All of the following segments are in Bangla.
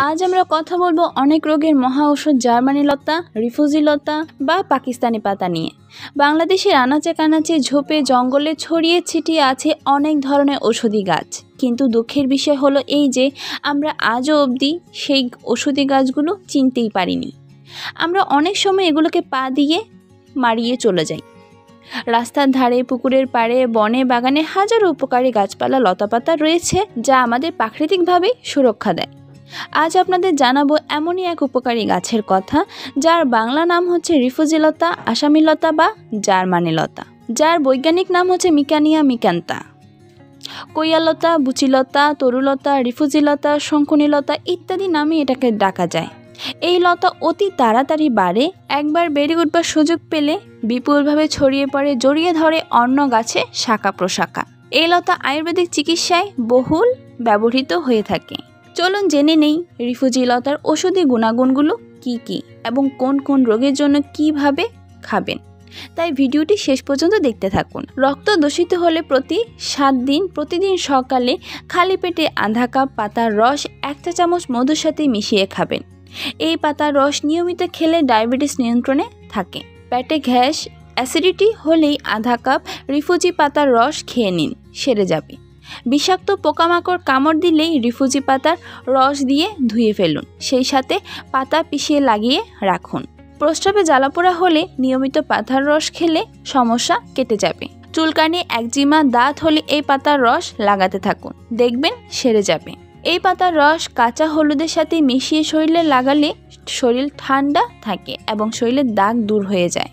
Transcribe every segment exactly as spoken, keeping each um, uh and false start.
আজ আমরা কথা বলবো অনেক রোগের মহা ঔষধ জার্মানি লতা, রিফুজি লতা বা পাকিস্তানি পাতা নিয়ে। বাংলাদেশের আনাচে কানাচে ঝোপে জঙ্গলে ছড়িয়ে ছিটিয়ে আছে অনেক ধরনের ঔষধি গাছ, কিন্তু দুঃখের বিষয় হলো এই যে আমরা আজও অবধি সেই ঔষধি গাছগুলো চিনতেই পারিনি। আমরা অনেক সময় এগুলোকে পা দিয়ে মারিয়ে চলে যাই। রাস্তার ধারে, পুকুরের পাড়ে, বনে, বাগানে হাজারো উপকারী গাছপালা, লতাপাতা রয়েছে যা আমাদের প্রাকৃতিকভাবে সুরক্ষা দেয়। আজ আপনাদের জানাবো এমনই এক উপকারী গাছের কথা যার বাংলা নাম হচ্ছে রিফুজি লতা, আসামি লতা বা জার্মানি লতা, যার বৈজ্ঞানিক নাম হচ্ছে মিকানিয়া মিকান্তা। কৈয়ালতা, বুচিলতা, তরুলতা, রিফুজি লতা, শঙ্কুনি লতা ইত্যাদি নামে এটাকে ডাকা যায়। এই লতা অতি তাড়াতাড়ি বাড়ে, একবার বেড়ে উঠবার সুযোগ পেলে বিপুলভাবে ছড়িয়ে পড়ে, জড়িয়ে ধরে অন্য গাছে শাখা প্রশাখা। এই লতা আয়ুর্বেদিক চিকিৎসায় বহুল ব্যবহৃত হয়ে থাকে। চলুন জেনে নেই রিফুজি লতার ওষুধি গুণাগুণগুলো কি কি এবং কোন কোন রোগের জন্য কিভাবে খাবেন। তাই ভিডিওটি শেষ পর্যন্ত দেখতে থাকুন। রক্ত দূষিত হলে প্রতি সাত দিন প্রতিদিন সকালে খালি পেটে আধা কাপ পাতার রস এক চা চামচ মধুর সাথে মিশিয়ে খাবেন। এই পাতার রস নিয়মিত খেলে ডায়াবেটিস নিয়ন্ত্রণে থাকে। পেটে গ্যাস, অ্যাসিডিটি হলেই আধা কাপ রিফুজি পাতার রস খেয়ে নিন, সেরে যাবে। বিষাক্ত পোকামাকড় কামড় দিলেই রিফুজি পাতার রস দিয়ে ধুয়ে ফেলুন, সেই সাথে পাতা পিষিয়ে লাগিয়ে রাখুন। প্রস্রাবে জ্বালাপোড়া হলে নিয়মিত পাতার রস খেলে সমস্যা কেটে যাবে। চুলকানি, একজিমা, দাঁত হলে এই পাতার রস লাগাতে থাকুন, দেখবেন সেরে যাবে। এই পাতার রস কাঁচা হলুদের সাথে মিশিয়ে শরীরে লাগালে শরীর ঠান্ডা থাকে এবং শরীরের দাগ দূর হয়ে যায়।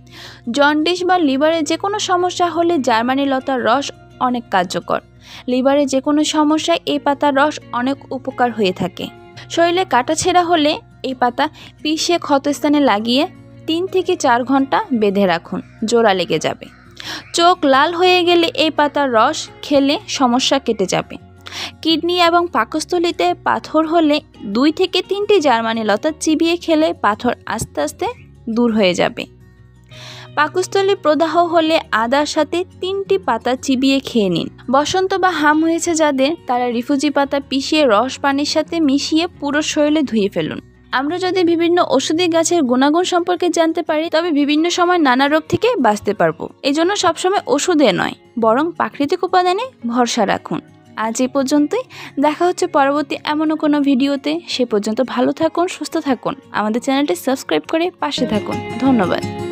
জন্ডিস বা লিভারে যে কোনো সমস্যা হলে জার্মানি লতার রস অনেক কার্যকর। লিভারে যে কোনো সমস্যায় এই পাতার রস অনেক উপকার হয়ে থাকে। শরীরে কাটাছেঁড়া হলে এই পাতা পিষিয়ে ক্ষতস্থানে লাগিয়ে তিন থেকে চার ঘন্টা বেঁধে রাখুন, জোড়া লেগে যাবে। চোখ লাল হয়ে গেলে এই পাতার রস খেলে সমস্যা কেটে যাবে। কিডনি এবং পাকস্থলীতে পাথর হলে দুই থেকে তিনটি জার্মানি লতা চিবিয়ে খেলে পাথর আস্তে আস্তে দূর হয়ে যাবে। পাকস্থলী প্রদাহ হলে আদার সাথে তিনটি পাতা চিবিয়ে খেয়ে নিন। বসন্ত বা হাম হয়েছে যাদের, তারা রিফুজি পাতা পিষিয়ে রস পানির সাথে মিশিয়ে পুরো শরীরে ধুয়ে ফেলুন। আমরা যদি বিভিন্ন ওষুধি গাছের গুণাগুণ সম্পর্কে জানতে পারি তবে বিভিন্ন সময় নানা রোগ থেকে বাঁচতে পারবো। এই জন্য সবসময় ওষুধে নয়, বরং প্রাকৃতিক উপাদানে ভরসা রাখুন। আজ এ পর্যন্তই, দেখা হচ্ছে পরবর্তী এমনও কোনো ভিডিওতে। সে পর্যন্ত ভালো থাকুন, সুস্থ থাকুন, আমাদের চ্যানেলটি সাবস্ক্রাইব করে পাশে থাকুন। ধন্যবাদ।